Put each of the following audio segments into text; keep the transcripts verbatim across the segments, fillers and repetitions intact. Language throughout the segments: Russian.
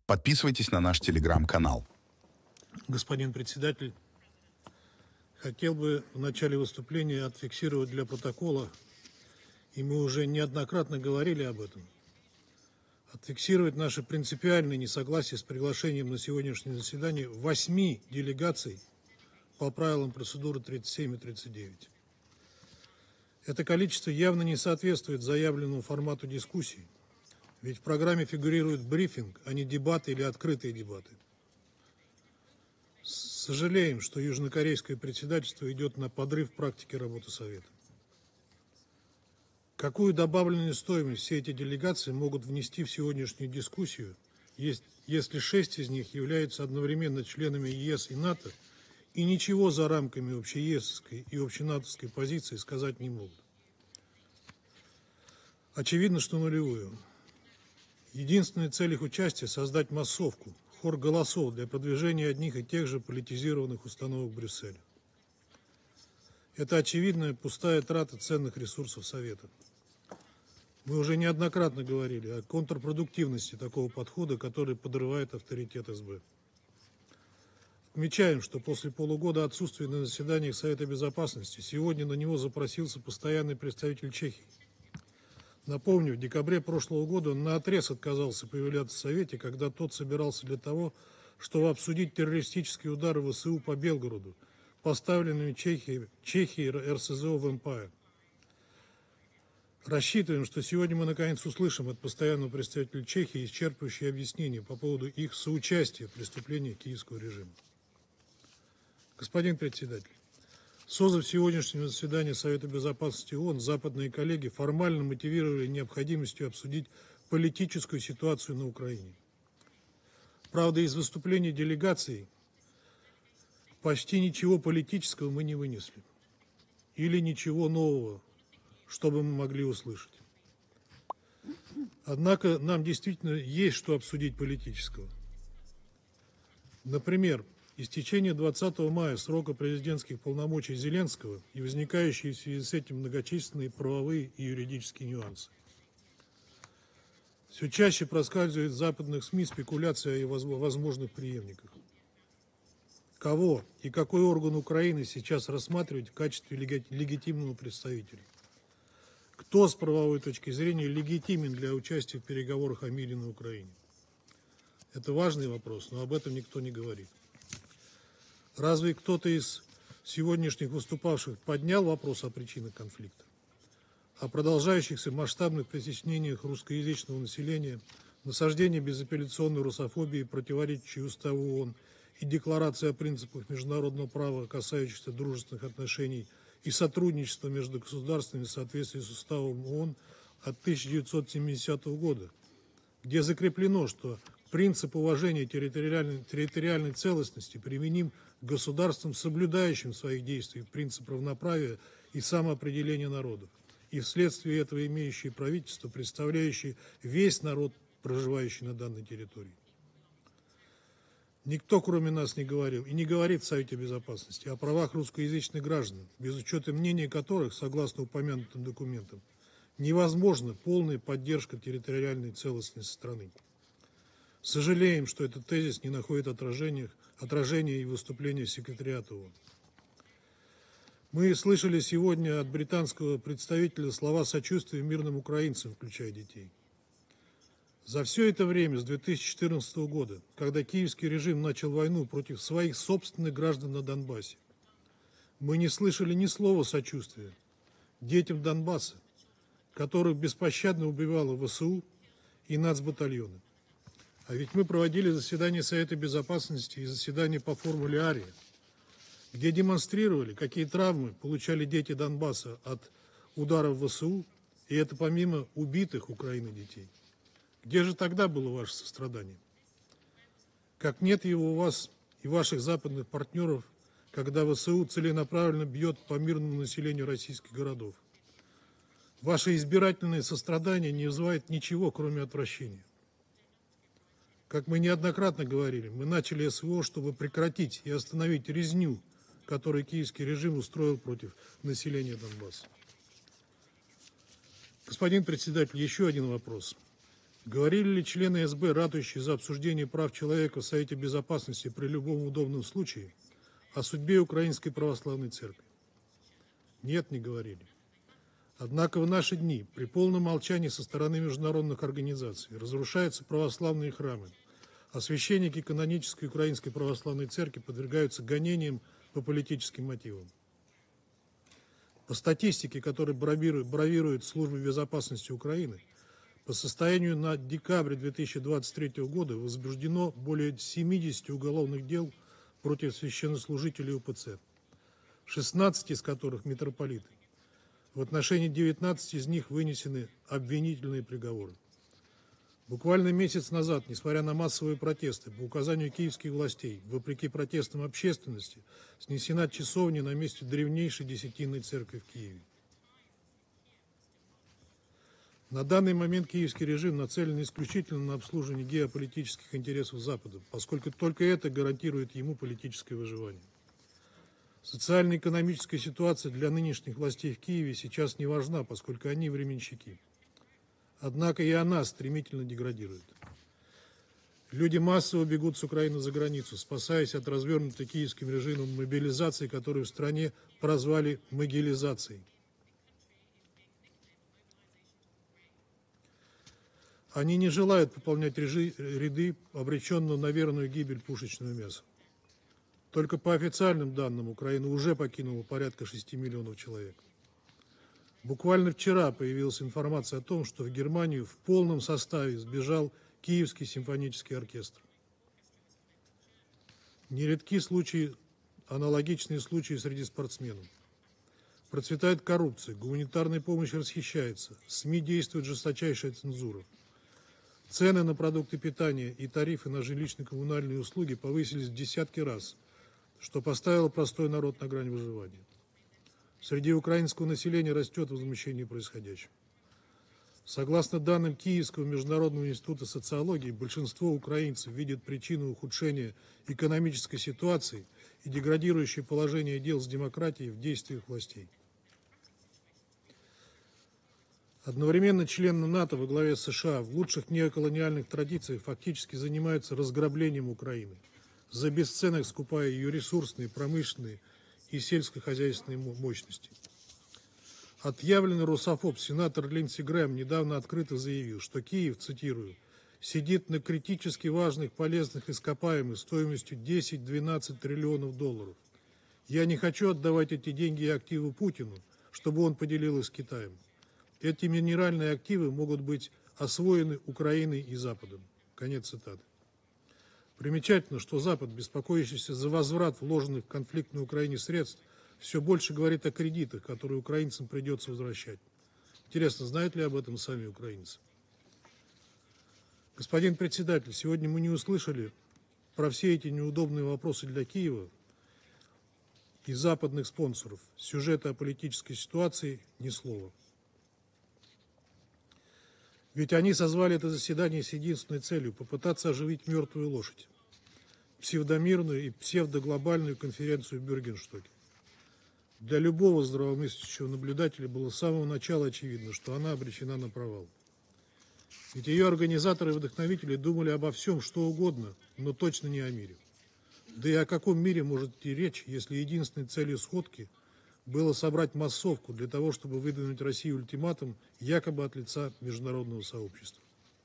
Подписывайтесь на наш телеграм-канал. Господин председатель, хотел бы в начале выступления отфиксировать для протокола, и мы уже неоднократно говорили об этом, отфиксировать наше принципиальное несогласие с приглашением на сегодняшнее заседание восьми делегаций по правилам процедуры тридцать семь и тридцать девять. Это количество явно не соответствует заявленному формату дискуссии, ведь в программе фигурирует брифинг, а не дебаты или открытые дебаты. Сожалеем, что южнокорейское председательство идет на подрыв практики работы Совета. Какую добавленную стоимость все эти делегации могут внести в сегодняшнюю дискуссию, если шесть из них являются одновременно членами ЕС и НАТО и ничего за рамками общеесовской и общенатовской позиции сказать не могут? Очевидно, что нулевую. Единственная цель их участия – создать массовку, хор голосов для продвижения одних и тех же политизированных установок Брюсселя. Это очевидная пустая трата ценных ресурсов Совета. Мы уже неоднократно говорили о контрпродуктивности такого подхода, который подрывает авторитет эс бэ. Отмечаем, что после полугода отсутствия на заседаниях Совета Безопасности сегодня на него запросился постоянный представитель Чехии. Напомню, в декабре прошлого года он наотрез отказался появляться в Совете, когда тот собирался для того, чтобы обсудить террористические удары вэ эс у по Белгороду, поставленными Чехией, Чехией эр эс зэ о в Эмпайр. Рассчитываем, что сегодня мы наконец услышим от постоянного представителя Чехии исчерпывающие объяснения по поводу их соучастия в преступлениях киевского режима. Господин председатель, созыв сегодняшнего заседания Совета Безопасности ООН, западные коллеги формально мотивировали необходимостью обсудить политическую ситуацию на Украине. Правда, из выступлений делегаций почти ничего политического мы не вынесли. Или ничего нового, чтобы мы могли услышать. Однако нам действительно есть что обсудить политического. Например, истечение двадцатого мая срока президентских полномочий Зеленского и возникающие в связи с этим многочисленные правовые и юридические нюансы. Все чаще проскальзывает в западных СМИ спекуляция о его возможных преемниках. Кого и какой орган Украины сейчас рассматривать в качестве легитимного представителя? Кто с правовой точки зрения легитимен для участия в переговорах о мире на Украине? Это важный вопрос, но об этом никто не говорит. Разве кто-то из сегодняшних выступавших поднял вопрос о причинах конфликта? О продолжающихся масштабных притеснениях русскоязычного населения, насаждении безапелляционной русофобии, противоречащей Уставу ООН и Декларации о принципах международного права, касающихся дружественных отношений и сотрудничества между государствами в соответствии с Уставом ООН от тысяча девятьсот семидесятого года, где закреплено, что принцип уважения территориальной, территориальной целостности применим к государствам, соблюдающим в своих действиях принцип равноправия и самоопределения народов, и вследствие этого имеющие правительство, представляющее весь народ, проживающий на данной территории. Никто, кроме нас, не говорил и не говорит в Совете Безопасности о правах русскоязычных граждан, без учета мнения которых, согласно упомянутым документам, невозможна полная поддержка территориальной целостности страны. Сожалеем, что этот тезис не находит отражения, отражения и выступления секретариата ООН. Мы слышали сегодня от британского представителя слова сочувствия мирным украинцам, включая детей. За все это время, с две тысячи четырнадцатого года, когда киевский режим начал войну против своих собственных граждан на Донбассе, мы не слышали ни слова сочувствия детям Донбасса, которых беспощадно убивало вэ эс у и нацбатальоны. А ведь мы проводили заседание Совета Безопасности и заседание по формуле Ария, где демонстрировали, какие травмы получали дети Донбасса от ударов вэ эс у, и это помимо убитых Украиной детей. Где же тогда было ваше сострадание? Как нет его у вас и ваших западных партнеров, когда вэ эс у целенаправленно бьет по мирному населению российских городов? Ваше избирательное сострадание не вызывает ничего, кроме отвращения. Как мы неоднократно говорили, мы начали СВО, чтобы прекратить и остановить резню, которую киевский режим устроил против населения Донбасса. Господин председатель, еще один вопрос. Говорили ли члены эс бэ, ратующие за обсуждение прав человека в Совете Безопасности при любом удобном случае, о судьбе Украинской Православной Церкви? Нет, не говорили. Однако в наши дни, при полном молчании со стороны международных организаций, разрушаются православные храмы, а священники канонической Украинской Православной Церкви подвергаются гонениям по политическим мотивам. По статистике, которой бравирует, бравирует Служба безопасности Украины, по состоянию на декабрь две тысячи двадцать третьего года возбуждено более семидесяти уголовных дел против священнослужителей у пэ цэ, шестнадцать из которых митрополиты. В отношении девятнадцати из них вынесены обвинительные приговоры. Буквально месяц назад, несмотря на массовые протесты, по указанию киевских властей, вопреки протестам общественности, снесена часовня на месте древнейшей десятинной церкви в Киеве. На данный момент киевский режим нацелен исключительно на обслуживание геополитических интересов Запада, поскольку только это гарантирует ему политическое выживание. Социально-экономическая ситуация для нынешних властей в Киеве сейчас не важна, поскольку они временщики. Однако и она стремительно деградирует. Люди массово бегут с Украины за границу, спасаясь от развернутой киевским режимом мобилизации, которую в стране прозвали могилизацией. Они не желают пополнять ряды обреченного на верную гибель пушечного мяса. Только по официальным данным Украина уже покинула порядка шести миллионов человек. Буквально вчера появилась информация о том, что в Германию в полном составе сбежал Киевский симфонический оркестр. Нередки случаи, аналогичные случаи среди спортсменов. Процветает коррупция, гуманитарная помощь расхищается, СМИ действует жесточайшая цензура. Цены на продукты питания и тарифы на жилищно-коммунальные услуги повысились в десятки раз, что поставило простой народ на грань выживания. Среди украинского населения растет возмущение происходящим. Согласно данным Киевского международного института социологии, большинство украинцев видят причину ухудшения экономической ситуации и деградирующее положение дел с демократией в действиях властей. Одновременно члены НАТО во главе с США в лучших неоколониальных традициях фактически занимаются разграблением Украины, за бесценок скупая ее ресурсные, промышленные и сельскохозяйственные мощности. Отъявленный русофоб сенатор Линдси Грэм недавно открыто заявил, что Киев, цитирую, сидит на критически важных полезных ископаемых стоимостью десять-двенадцать триллионов долларов. Я не хочу отдавать эти деньги и активы Путину, чтобы он поделил их с Китаем. Эти минеральные активы могут быть освоены Украиной и Западом. Конец цитаты. Примечательно, что Запад, беспокоящийся за возврат вложенных в конфликт на Украине средств, все больше говорит о кредитах, которые украинцам придется возвращать. Интересно, знают ли об этом сами украинцы? Господин председатель, сегодня мы не услышали про все эти неудобные вопросы для Киева и западных спонсоров. Сюжета о политической ситуации ни слова. Ведь они созвали это заседание с единственной целью – попытаться оживить мертвую лошадь. Псевдомирную и псевдоглобальную конференцию в Бюргенстоке. Для любого здравомыслящего наблюдателя было с самого начала очевидно, что она обречена на провал. Ведь ее организаторы и вдохновители думали обо всем, что угодно, но точно не о мире. Да и о каком мире может идти речь, если единственной целью сходки было собрать массовку для того, чтобы выдвинуть России ультиматум якобы от лица международного сообщества.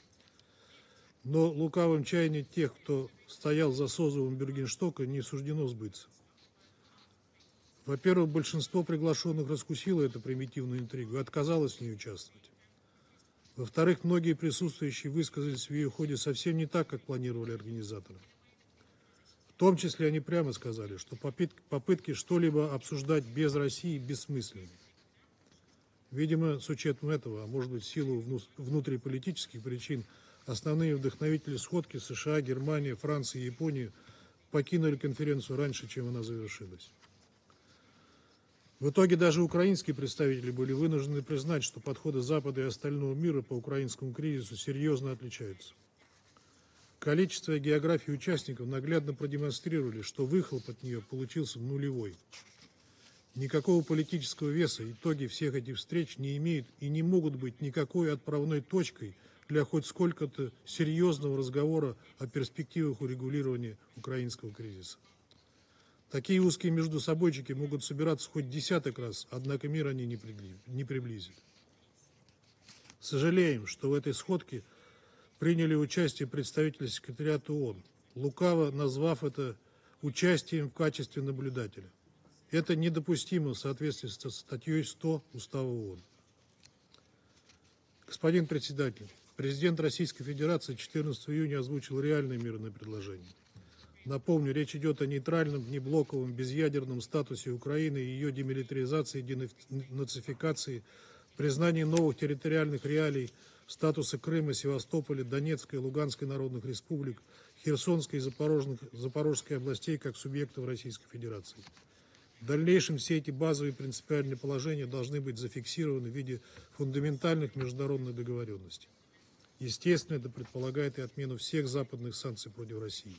Но лукавым чаяниям тех, кто стоял за созывом Бюргенстока, не суждено сбыться. Во-первых, большинство приглашенных раскусило эту примитивную интригу и отказалось в ней участвовать. Во-вторых, многие присутствующие высказались в ее ходе совсем не так, как планировали организаторы. В том числе они прямо сказали, что попытки что-либо обсуждать без России бессмысленны. Видимо, с учетом этого, а может быть в силу внутриполитических причин, основные вдохновители сходки США, Германия, Франция и Япония покинули конференцию раньше, чем она завершилась. В итоге даже украинские представители были вынуждены признать, что подходы Запада и остального мира по украинскому кризису серьезно отличаются. Количество и география участников наглядно продемонстрировали, что выхлоп от нее получился нулевой. Никакого политического веса итоги всех этих встреч не имеют и не могут быть никакой отправной точкой для хоть сколько-то серьезного разговора о перспективах урегулирования украинского кризиса. Такие узкие междусобойчики могут собираться хоть десяток раз, однако мир они не приблизят. Сожалеем, что в этой сходке приняли участие представители секретариата ООН, лукаво назвав это участием в качестве наблюдателя. Это недопустимо в соответствии со статьей сто Устава ООН. Господин председатель, президент Российской Федерации четырнадцатого июня озвучил реальные мирные предложения. Напомню, речь идет о нейтральном, внеблоковом, безъядерном статусе Украины и ее демилитаризации, денацификации, признании новых территориальных реалий, статуса Крыма, Севастополя, Донецкой, Луганской народных республик, Херсонской и Запорожской областей как субъектов Российской Федерации. В дальнейшем все эти базовые принципиальные положения должны быть зафиксированы в виде фундаментальных международных договоренностей. Естественно, это предполагает и отмену всех западных санкций против России.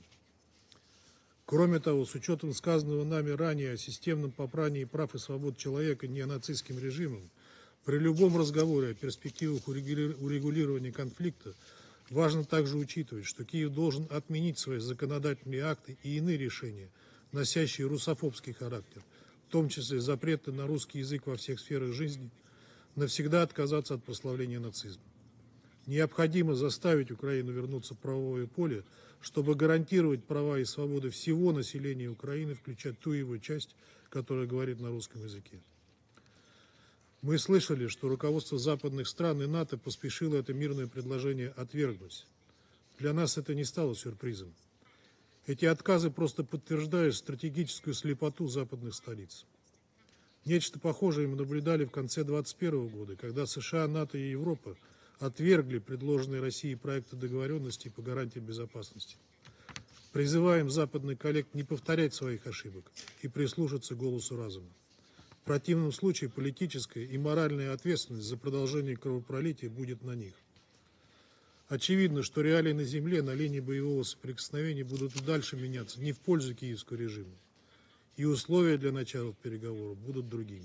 Кроме того, с учетом сказанного нами ранее о системном попрании прав и свобод человека неонацистским режимом, при любом разговоре о перспективах урегулирования конфликта важно также учитывать, что Киев должен отменить свои законодательные акты и иные решения, носящие русофобский характер, в том числе запреты на русский язык во всех сферах жизни, навсегда отказаться от прославления нацизма. Необходимо заставить Украину вернуться в правовое поле, чтобы гарантировать права и свободы всего населения Украины, включая ту его часть, которая говорит на русском языке. Мы слышали, что руководство западных стран и НАТО поспешило это мирное предложение отвергнуть. Для нас это не стало сюрпризом. Эти отказы просто подтверждают стратегическую слепоту западных столиц. Нечто похожее мы наблюдали в конце двадцать первого года, когда США, НАТО и Европа отвергли предложенные Россией проекты договоренностей по гарантиям безопасности. Призываем западных коллег не повторять своих ошибок и прислушаться к голосу разума. В противном случае политическая и моральная ответственность за продолжение кровопролития будет на них. Очевидно, что реалии на земле на линии боевого соприкосновения будут и дальше меняться не в пользу киевского режима, и условия для начала переговоров будут другими.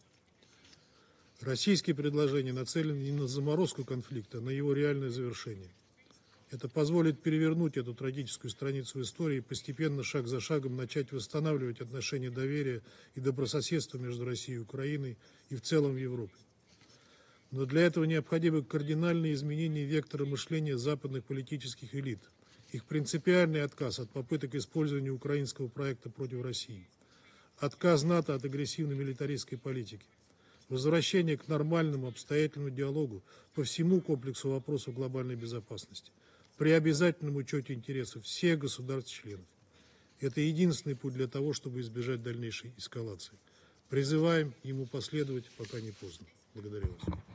Российские предложения нацелены не на заморозку конфликта, а на его реальное завершение. Это позволит перевернуть эту трагическую страницу истории и постепенно, шаг за шагом, начать восстанавливать отношения доверия и добрососедства между Россией и Украиной и в целом в Европе. Но для этого необходимы кардинальные изменения вектора мышления западных политических элит, их принципиальный отказ от попыток использования украинского проекта против России, отказ НАТО от агрессивной милитаристской политики, возвращение к нормальному обстоятельному диалогу по всему комплексу вопросов глобальной безопасности, при обязательном учете интересов всех государств-членов. Это единственный путь для того, чтобы избежать дальнейшей эскалации. Призываем ему последовать, пока не поздно. Благодарю вас.